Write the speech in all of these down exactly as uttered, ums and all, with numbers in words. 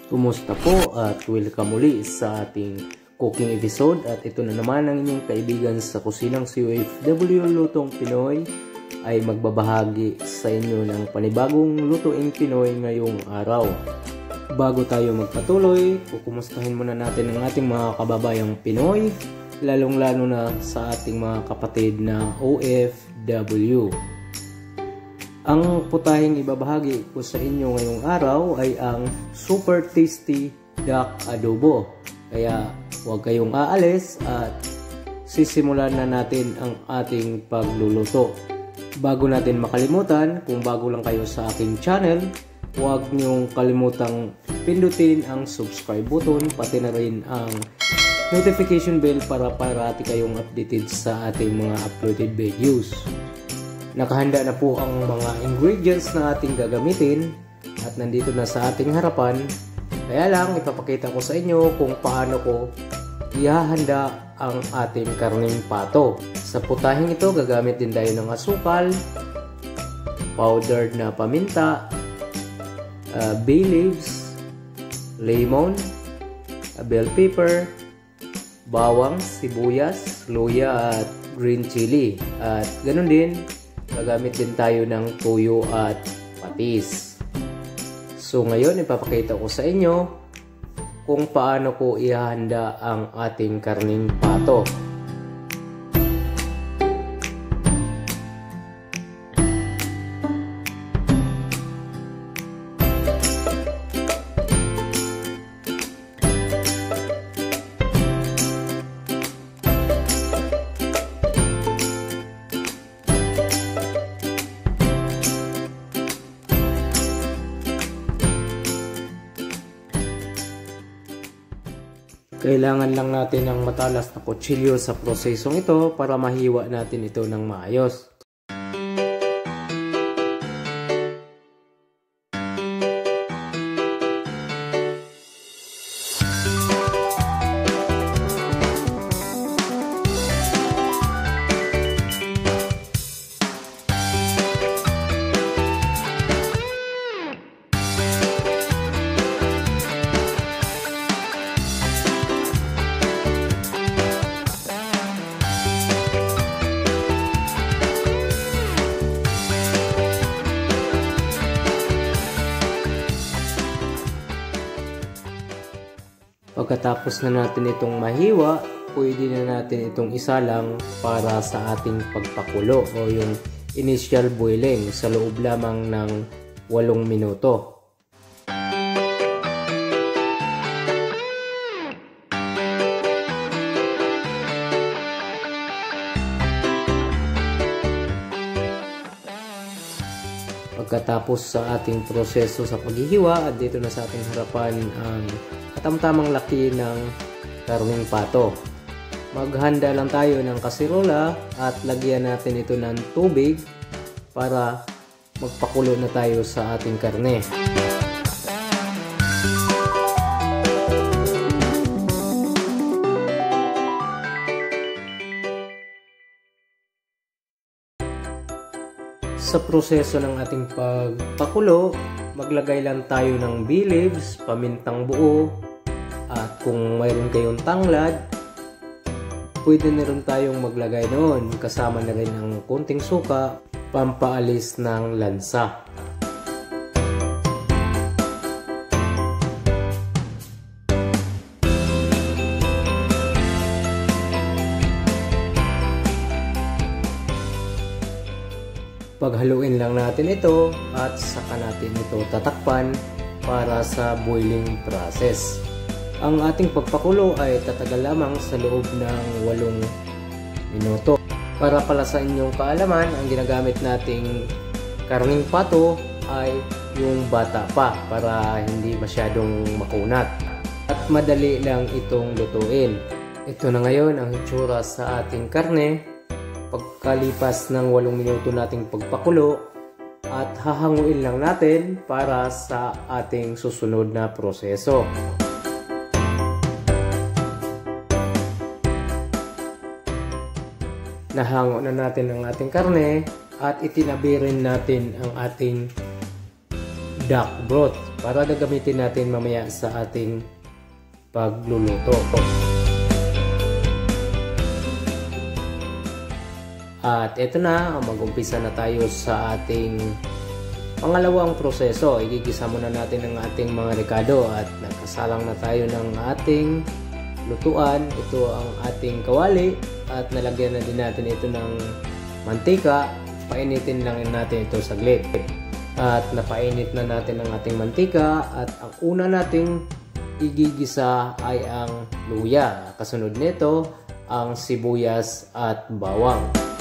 Kumusta po at welcome muli sa ating cooking episode, at ito na naman ang inyong kaibigan sa kusinang C O F W Lutong Pinoy ay magbabahagi sa inyo ng panibagong lutuing Pinoy ngayong araw. Bago tayo magpatuloy, kukumustahin muna natin ang ating mga kababayang Pinoy, lalong lalo na sa ating mga kapatid na O F W. Ang putahing ibabahagi ko sa inyo ngayong araw ay ang super tasty duck adobo. Kaya huwag kayong aalis at sisimulan na natin ang ating pagluluto. Bago natin makalimutan, kung bago lang kayo sa aking channel, huwag niyong kalimutang pindutin ang subscribe button, pati na rin ang notification bell para parati kayong updated sa ating mga uploaded videos. Nakahanda na po ang mga ingredients na ating gagamitin at nandito na sa ating harapan. Kaya lang ipapakita ko sa inyo kung paano ko ihahanda ang ating karning pato. Sa putahing ito gagamit din tayo ng asukal, powdered na paminta, uh, bay leaves, lemon, uh, bell pepper, bawang, sibuyas, luya at green chili. At ganun din, gagamit din tayo ng tuyo at patis. So ngayon ipapakita ko sa inyo kung paano ko ihahanda ang ating karning pato. Kailangan lang natin ng matalas na kutsilyo sa prosesong ito para mahiwa natin ito ng maayos. Pagkatapos na natin itong mahiwa, pwede na natin itong isalang para sa ating pagpakulo o yung initial boiling sa loob lamang ng walong minuto. Pagkatapos sa ating proseso sa paghihiwa, at dito na sa ating harapan ang katamtamang laki ng karning pato. Maghanda lang tayo ng kasirola at lagyan natin ito ng tubig para magpakulo na tayo sa ating karne. Sa proseso ng ating pagpakulo, maglagay lang tayo ng bay leaves, pamintang buo, at kung mayroon kayong tanglad, pwede na rin tayong maglagay noon. Kasama na rin ang konting suka, pampaalis ng lansa. Paghaluin lang natin ito at saka natin ito tatakpan para sa boiling process. Ang ating pagpakulo ay tatagal lamang sa loob ng walong minuto. Para pala sa inyong kaalaman, ang ginagamit nating karning pato ay yung bata pa para hindi masyadong makunat at madali lang itong lutuin. Ito na ngayon ang itsura sa ating karne pagkalipas ng walong minuto nating pagpakulo, at hahanguin lang natin para sa ating susunod na proseso. Nahango na natin ang ating karne at itinabi rin natin ang ating duck broth para gagamitin natin mamaya sa ating pagluluto. At ito na, mag-umpisa na tayo sa ating pangalawang proseso. Igigisa muna natin ang ating mga rekado at nakasalang na tayo ng ating lutuan. Ito ang ating kawali at nalagyan na din natin ito ng mantika. Painitin lang natin ito saglit. At napainit na natin ang ating mantika at ang una nating igigisa ay ang luya. Kasunod nito ang sibuyas at bawang.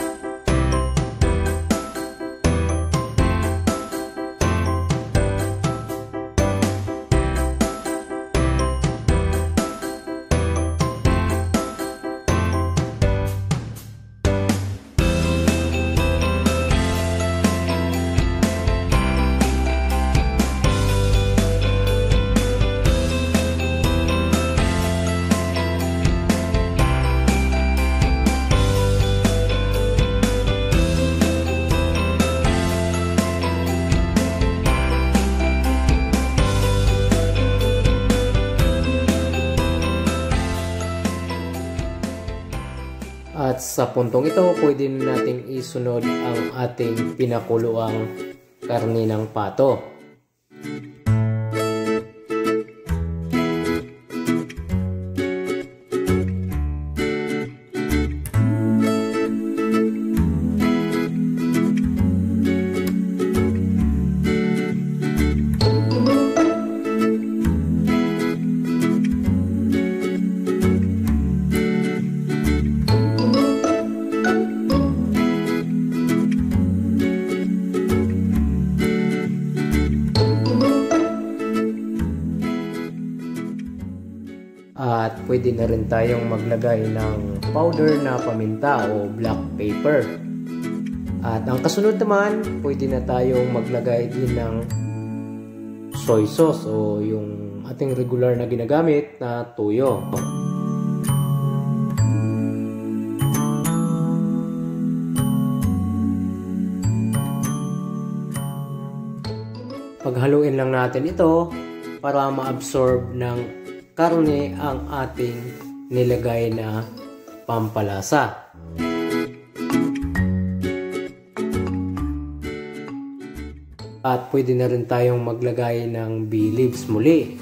At sa puntong ito, pwede nating isunod ang ating pinakuluang karne ng pato. At pwede na rin tayong maglagay ng powder na paminta o black pepper. At ang kasunod naman, pwede na tayong maglagay din ng soy sauce o yung ating regular na ginagamit na tuyo. Paghaluin lang natin ito para ma-absorb ng karne ang ating nilagay na pampalasa. At pwede na rin tayong maglagay ng bay leaves muli.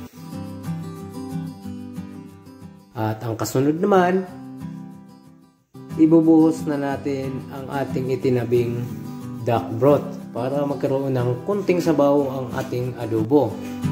At ang kasunod naman, ibubuhos na natin ang ating itinabing duck broth para magkaroon ng kunting sabaw ang ating adobo.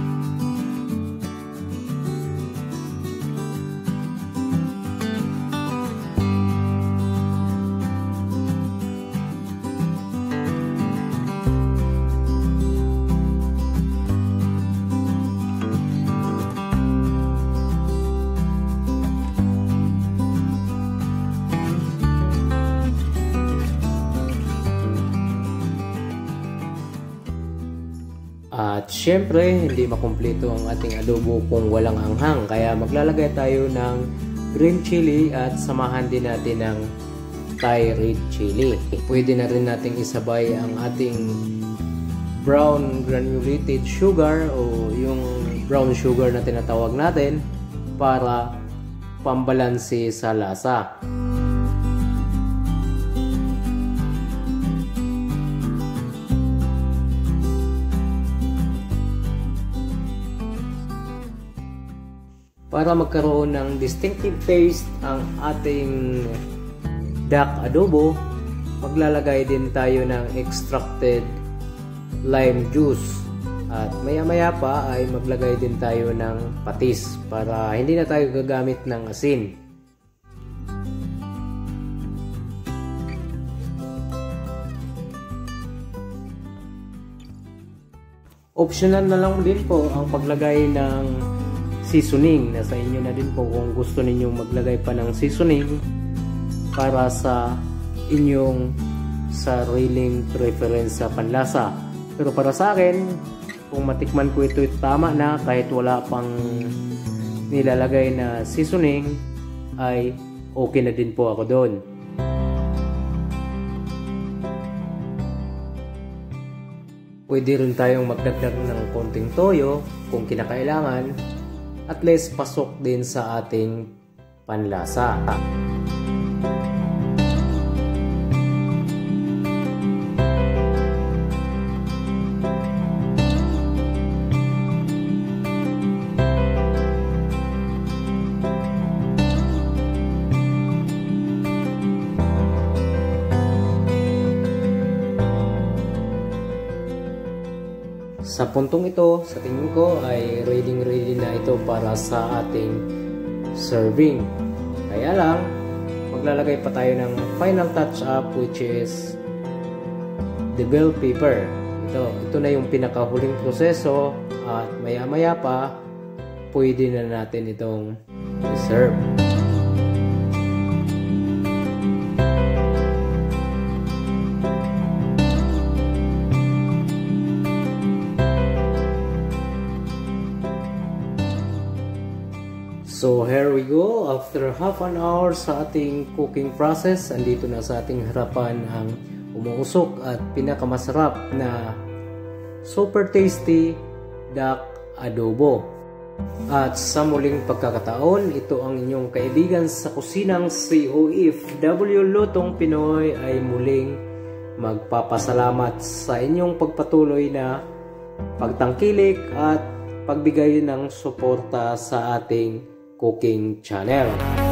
At syempre, hindi makumpleto ang ating adobo kung walang anghang. Kaya maglalagay tayo ng green chili at samahan din natin ng Thai red chili. Pwede na rin nating isabay ang ating brown granulated sugar o yung brown sugar na tinatawag natin para pambalanse sa lasa. Para magkaroon ng distinctive taste ang ating duck adobo, maglalagay din tayo ng extracted lime juice. At maya maya pa ay maglagay din tayo ng patis para hindi na tayo gagamit ng asin. Optional na lang din po ang paglagay ng seasoning. Nasa inyo na din po kung gusto ninyong maglagay pa ng seasoning para sa inyong sariling preference sa panlasa. Pero para sa akin, kung matikman ko ito, tama na kahit wala pang nilalagay na seasoning, ay okay na din po ako doon. Pwede rin tayong magdagdag ng konting toyo kung kinakailangan, at least pasok din sa ating panlasa. Sa puntong ito, sa tingin ko ay ready ready na ito para sa ating serving. Kaya lang, maglalagay pa tayo ng final touch up, which is the bell pepper. Ito, ito na yung pinakahuling proseso, at maya maya pa pwede na natin itong i-serve. So here we go, after half an hour sa ating cooking process, andito na sa ating harapan ang umuusok at pinakamasarap na super tasty duck adobo. At sa muling pagkakataon, ito ang inyong kaibigan sa kusinang C O F W Lutong Pinoy ay muling magpapasalamat sa inyong pagpatuloy na pagtangkilik at pagbigay ng suporta sa ating cooking channel.